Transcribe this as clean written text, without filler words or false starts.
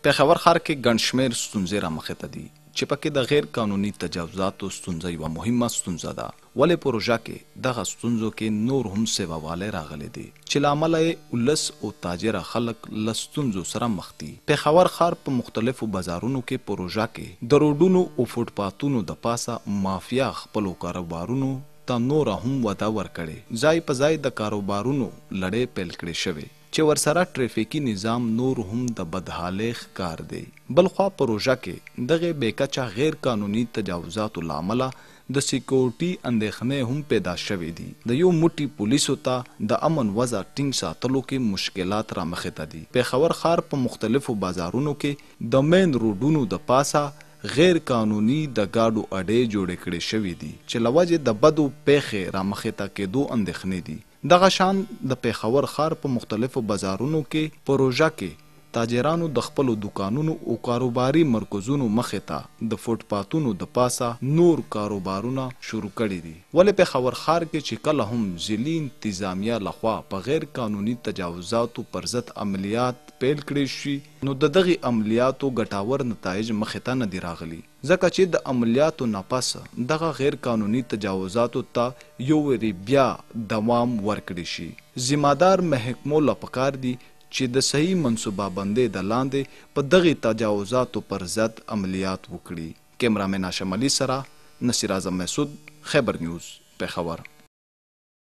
پېښور ښار کې ګڼ شمېر ستونزې رامخې ته دي چې پکې د غیر قانوني تجاوزاتو ستونزه یوه مهمه ستونزه ده. ولې پروژه کې دغه ستونزو کې نور هم سیواوالی راغلی دی چې له امله یې ولس او تاجره خلک له ستونزو سره مخ دي. پېښور ښار په مختلفو بازارونو کې پروژه کې د روډونو او فوټپاتونو د پاسه مافیا خپلو کاروبارونو ته نوره هم وده ورکړې. ځای په ځای د کاروبارونو لړۍ پیل کړې شوې چې ورسره ټریفیکي نظام نور هم د بدحالۍ ښکار دی. بلخوا پروژه کې دغه بېکچه غیر قانوني تجاوزاتو له امله د سیکورټي اندېښنې هم پیدا شوې دي. د یو موټي پولیسو ته د امن وضع ټینګ ساتلو کې مشکلات رامخې ته دي. پېښور ښار په مختلفو بازارونو کې د مین روډونو د پاسه غیر قانوني د ګاډو اډې جوړې کړې شوې دي چې له وجې د بدو پیښې رامخې ته کېدو اندېښنې دي. دغه شان د پېښور ښار په مختلفو بازارونو کې پروژه کې تاجرانو د خپلو دکانونو او کاروباري مرکزونو مخې ته د فوټپاتونو د پاسه نور کاروبارونه شروع کړي دي. ولې پېښور ښار کې چې کله هم ضلعي انتظامیه لخوا په غیر قانوني تجاوزاتو پر ضد عملیات پیل کړي شي نو د دغې عملیاتو ګټور نتایج مخې ته نه دي راغلي، ځکه چې د عملیاتو نه پس دغه غیر قانوني تجاوزاتو ته یو وری بیا دوام ورکړي شي. ذمہدار محکمو له پکار دي چې د صحیح منصوبه بندۍ د لاندې په دغې تجاوزاتو پر ضد عملیات وکړي. کیمرامین هاشم علي سره نصیر اعظم مسعود، خیبر نیوز، پېښور.